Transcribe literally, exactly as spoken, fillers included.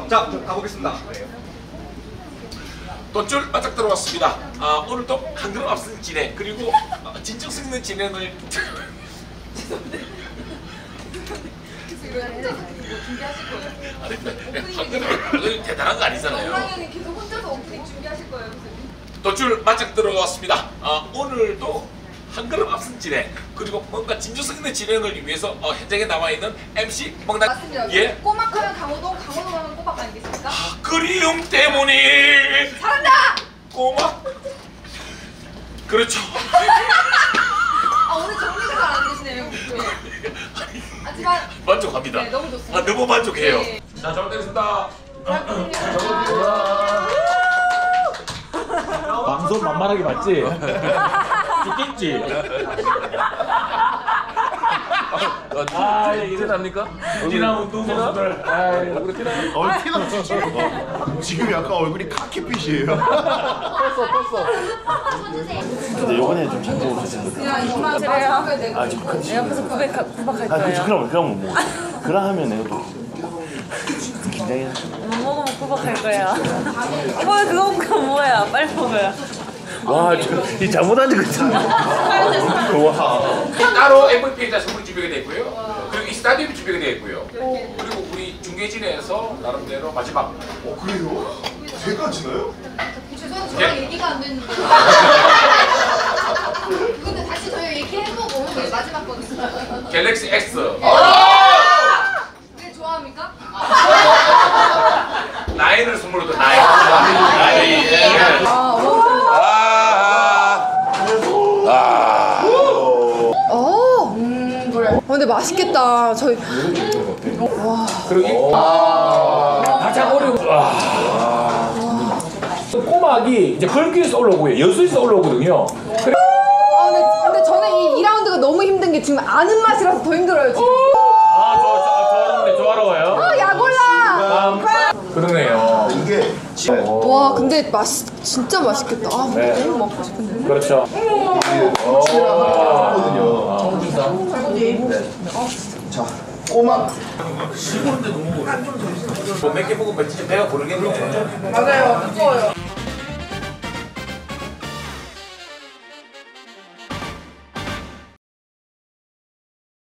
자, 가보겠습니다. 돈줄 바짝 들어왔습니다. 아, 오늘도 한 걸음 앞선 진행 그리고 어, 진정성 있는 진행을 준비하실 거예요? 아니, 한 걸음 대단한 거 아니잖아요. 정랑현이 계속 혼자서 오프닝 준비하실 거예요, 돈줄 바짝 들어왔습니다. 아, 오늘도 한 걸음 앞선 진행 그리고 뭔가 진정성 있는 진행을 위해서 어, 현장에 나와 있는 엠씨 먹나 맞습니다. 예 꼬막하면 강호동, 강호동 하면 꼬박 아니겠습니까? 아, 그리움 때문에 잘한다! 꼬막 그렇죠. 아, 오늘 정리가 잘 안 되시네요. 하지만 만족합니다. 네, 너무 좋습니다. 아, 너무 만족해요. 네. 자, 잘 먹겠습니다. 방송 만만하게 봤지? 죽겠지? 아, 이래 납니까? 티나 운동 선수들. 얼굴에 티나? 어, 티나시죠? 지금 약간 얼굴이 카키빛이에요. 근데 요번에 좀 잘 먹어주시는 거. 그냥 이만 마지막에 내가 아, 지금 큰 내 옆에서 고백, 고백할 아, 거예요. 그치, 그럼, 그럼 뭐. 그럼 하면 내가 또 긴장해. 못 먹으면 구박할 거야. 뭐야 그거 그거 뭐야? 빨리 먹어요. 와, 저, 이 잘못한 적 같은데. 와. 따로 엠브이피에다 선물 준비가 되어 있고요. 그리고 이 스타디움이 준비가 되어 있고요. 그리고 우리 중계진에서 나름대로 마지막. 어, 그래요? 제가 지나요? 죄송한데 저랑 얘기가 안 됐는데. 근데 다시 저희 얘기해보고 저희 마지막 거는. 갤럭시 X. 네, 좋아합니까? 나인을 선물로 도 나인. 나인. 어, 음, 그래. 어, 근데 맛있겠다. 저희. 와. 그리고 가장 어려운 와. 꼬막이 이제 걸기에서 올라오고요. 여수에서 올라오거든요. 그래. 아, 근데, 근데 저는 이 이 라운드가 너무 힘든 게 지금 아는 맛이라서 더 힘들어요, 지금. 아, 저, 저, 저런데 조화로워요. 어, 약올라! 음, 그러네요. 이게 와, 근데 맛 진짜 맛있겠다. 아, 네. 너무 먹고 싶은데. 그렇죠. 자, 꼬막. 몇 개 먹으면 진짜 배가 부르겠네. 맞아요, 무거워요.